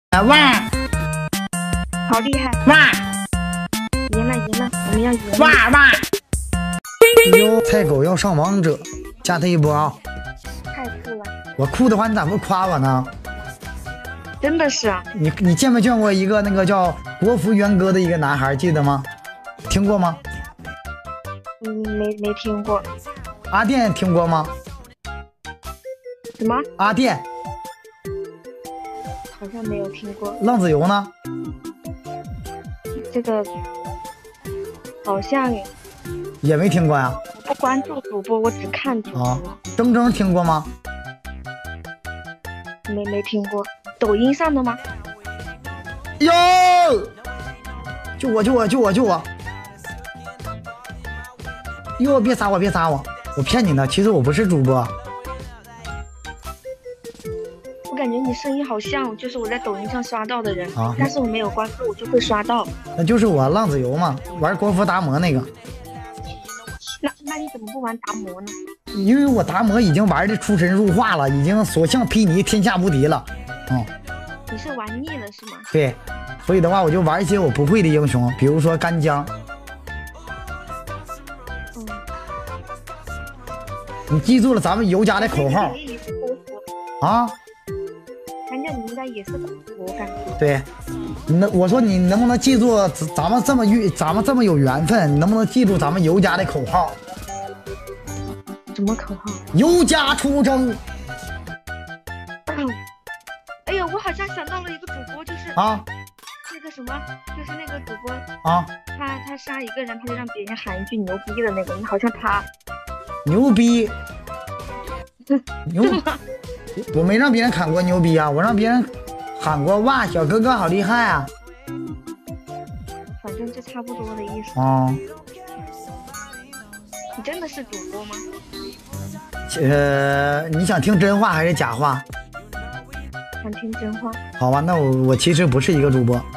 哇， 好厉害！ 哇， 赢了，我们要赢了！ 哇哇！哟，菜狗要上王者，加他一波啊！ 太酷了！ 我酷的话，你咋不夸我呢？ 真的是啊！ 你见没见过一个那个叫国服元歌的一个男孩，记得吗？听过吗？ 没听过。 阿电听过吗？ 什么？ 阿电？ 好像没有听过。 浪子游呢？ 这个好像也没听过呀。 我不关注主播，我只看主播。 啊，铮铮听过吗？ 没听过。抖音上的吗？ 哟！救我！哟，别杀我！我骗你呢，其实我不是主播。 我感觉你声音好像就是我在抖音上刷到的人啊， 但是我没有关注，我就会刷到。 那就是我浪子游嘛，玩国服达摩那个。 那你怎么不玩达摩呢？ 因为我达摩已经玩的出神入化了，已经所向披靡，天下无敌了。 你是玩腻了是吗？ 对，所以的话我就玩一些我不会的英雄，比如说干将。你记住了咱们游家的口号啊？ 干将你应该也是国服，我感觉。 对，我说你能不能记住咱们这么有缘分，你能不能记住咱们游家的口号？ 什么口号？ 游家出征。 哎呦，我好像想到了一个主播，就是啊， 那个什么，就是那个主播啊， 他杀一个人，他就让别人喊一句牛逼的那个，好像他牛逼，牛，我没让别人喊过牛逼啊，我让别人喊过哇，小哥哥好厉害啊。 反正就差不多的意思。 哦， 你真的是主播吗？ 你想听真话还是假话？ 想听真话。 好吧，那我其实不是一个主播，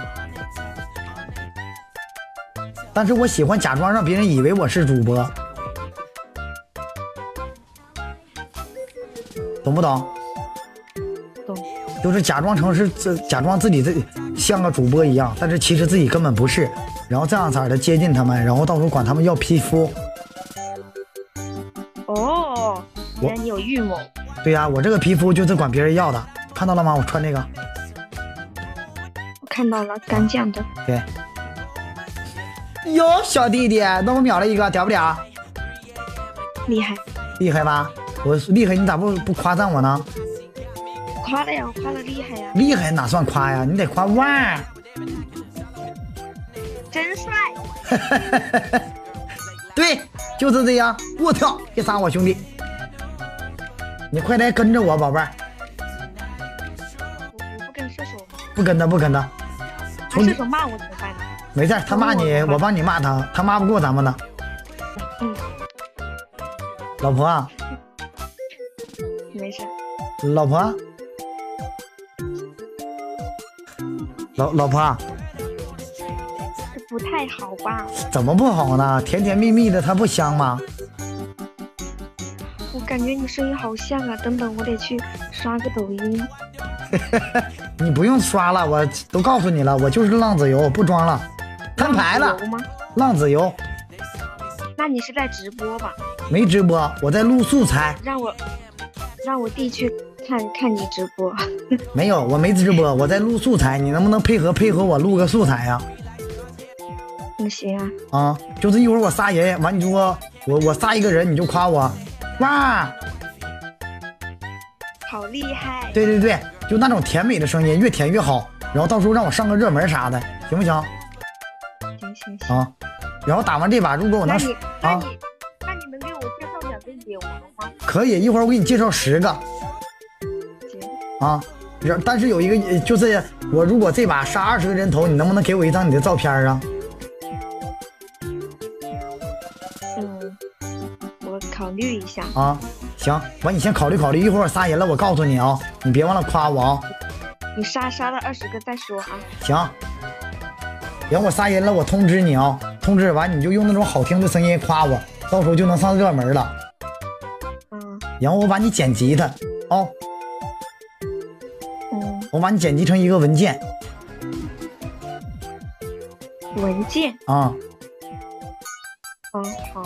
但是我喜欢假装让别人以为我是主播，懂不懂？ 懂。 就是假装自己像个主播一样，但是其实自己根本不是，然后这样色的接近他们，然后到时候管他们要皮肤。 哦，原来你有预谋。 对呀，我这个皮肤就是管别人要的，看到了吗？我穿这个。 我看到了，干将的。 对。哟，小弟弟，那我秒了一个，屌不屌？ 厉害。厉害吧？我厉害，你咋不夸赞我呢？ 夸了呀，我夸了厉害呀。 厉害哪算夸呀？你得夸哇！ 真帅。 对，就是这样。我操，别杀我兄弟！你快来跟着我，宝贝儿。 我不跟射手吗？ 不跟他。 射手骂我怎么办呢？ 没事，他骂你，我帮你骂他，他骂不过咱们的。老婆啊。 没事。 老婆。老婆。 这不太好吧？ 怎么不好呢？甜甜蜜蜜的，它不香吗？ 我感觉你声音好像啊！等等，我得去刷个抖音。 你不用刷了，我都告诉你了，我就是浪子游，不装了，摊牌了。浪子游。 那你是在直播吧？ 没直播，我在录素材。 让我弟去看你直播。 没有，我没直播，我在录素材，你能不能配合我录个素材呀？ 那行啊。 啊，就是一会儿我杀人，完你就说我杀一个人，你就夸我，哇， 好厉害！ 对，就那种甜美的声音，越甜越好。然后到时候让我上个热门啥的，行不行？ 行啊，然后打完这把，如果我能那你能给我介绍2个野王吗？ 可以，一会儿我给你介绍10个。 行。 啊，但是有一个就是我如果这把杀20个人头，你能不能给我一张你的照片啊？ 我考虑一下。 啊，行，完你先考虑，一会儿我杀人了，我告诉你啊，你别忘了夸我啊。 你杀了20个再说啊。 行，然后我杀人了，我通知你啊，通知完你就用那种好听的声音夸我，到时候就能上热门了。然后我把你剪吉他哦。 我把你剪辑成一个文件。 文件啊。 嗯，好。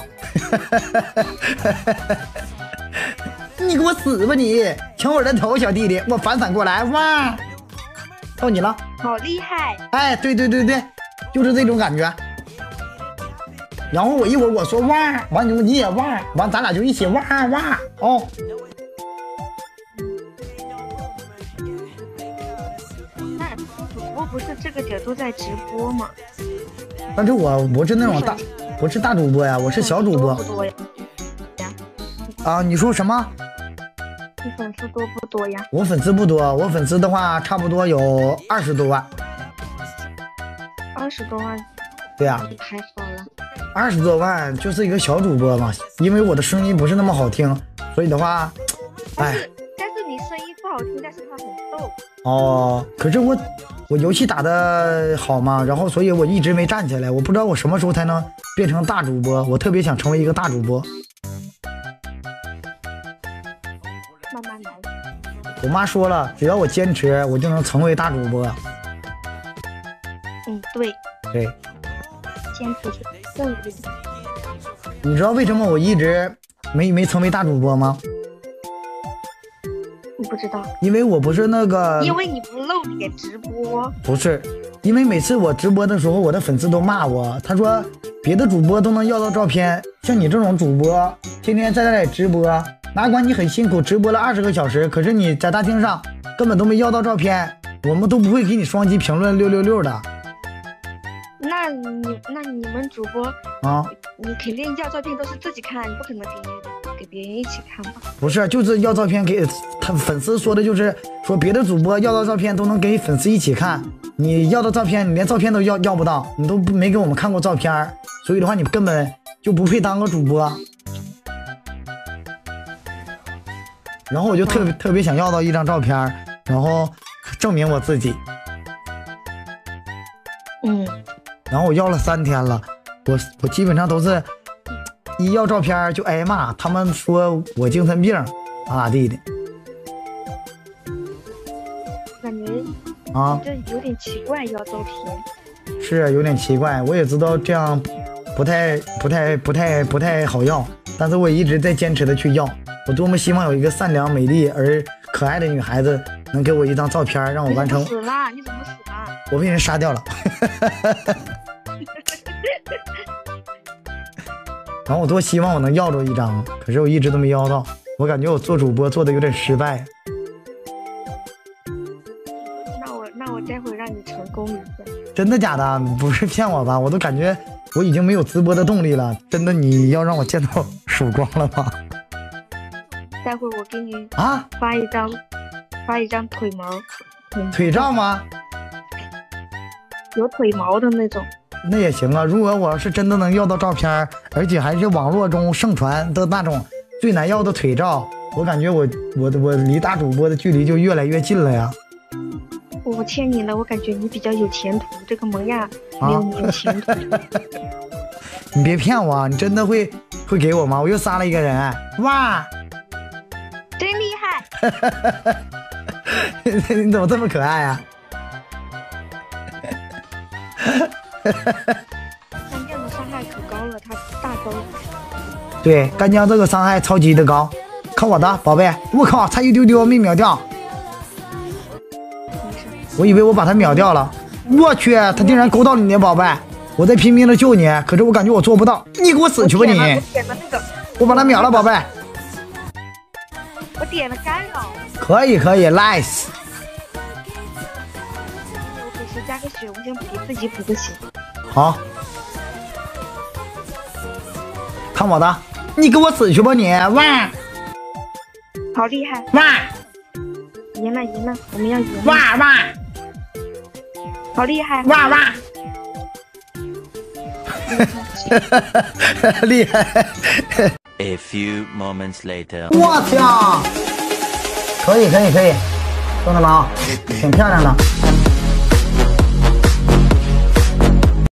你给我死吧你！抢我的头，小弟弟，我反闪过来，哇！到你了。 好厉害！ 哎，对，就是这种感觉。然后我一会儿我说哇，完你也哇，完咱俩就一起哇哇哦。 那主播不是这个点都在直播吗？ 但是我是那种大，不是大主播呀，我是小主播。 不多呀？ 啊，你说什么？ 你粉丝多不多呀？ 我粉丝不多，我粉丝的话差不多有20多万。 20多万？ 对呀。 还少了。 20多万就是一个小主播嘛，因为我的声音不是那么好听，所以的话， 但是你声音不好听，但是他很逗。 哦，可是我游戏打的好嘛，然后所以我一直没站起来，我不知道我什么时候才能变成大主播，我特别想成为一个大主播。 慢慢来。 我妈说了，只要我坚持，我就能成为大主播。 嗯，对。 对。 坚持是正义。 你知道为什么我一直没成为大主播吗？ 你不知道？ 因为我不是那个。 因为你不露脸直播。 不是，因为每次我直播的时候，我的粉丝都骂我，他说别的主播都能要到照片，像你这种主播，天天在那里直播，哪管你很辛苦，直播了20个小时，可是你在大厅上根本都没要到照片，我们都不会给你双击评论666的。 那你们主播啊， 你肯定要照片都是自己看，你不可能给别人一起看吧？ 不是，就是要照片给他粉丝说的，就是说别的主播要到照片都能给粉丝一起看，你要到照片，你连照片都要不到，你都没给我们看过照片，所以的话你根本就不配当个主播。然后我就特别想要到一张照片，然后证明我自己。然后我要了3天了，我基本上都是一要照片就挨骂，他们说我精神病咋地的。 感觉这有点奇怪，要照片。 是有点奇怪，我也知道这样不太好要，但是我一直在坚持的去要。我多么希望有一个善良、美丽而可爱的女孩子能给我一张照片，让我完成。 你怎么死了？你怎么死了？ 我被人杀掉了。然后我多希望我能要着一张，可是我一直都没要到。我感觉我做主播做的有点失败。 那我待会让你成功一下。 真的假的？不是骗我吧？我都感觉我已经没有直播的动力了。真的，你要让我见到曙光了吗？ 待会我给你发一张腿毛。 腿照吗？ 有腿毛的那种。 那也行啊，如果我要是真的能要到照片，而且还是网络中盛传的那种最难要的腿照，我感觉我离大主播的距离就越来越近了呀。 我欠你了，我感觉你比较有前途，这个萌亚没有你有前途。 你别骗我啊，你真的会给我吗？我又杀了一个人，哇， 真厉害！ 你怎么这么可爱啊？ 干将的伤害可高了，他大招。 对，干将这个伤害超级的高，看我的宝贝，我靠，差一丢丢没秒掉。我以为我把他秒掉了，我去，他竟然勾到了你的宝贝！我在拼命的救你，可是我感觉我做不到，你给我死去吧你！我把他秒了，宝贝。 我点了干扰。 可以 ，nice。 我给谁加个血？我先给自己补个血。 好，看我的，你给我死去吧你！哇， 好厉害！ 哇， 赢了，我们要赢了！ 哇哇， 好厉害！ 哇哇，厉害 ！A few moments later， 我操，可以，兄弟们啊，挺漂亮的。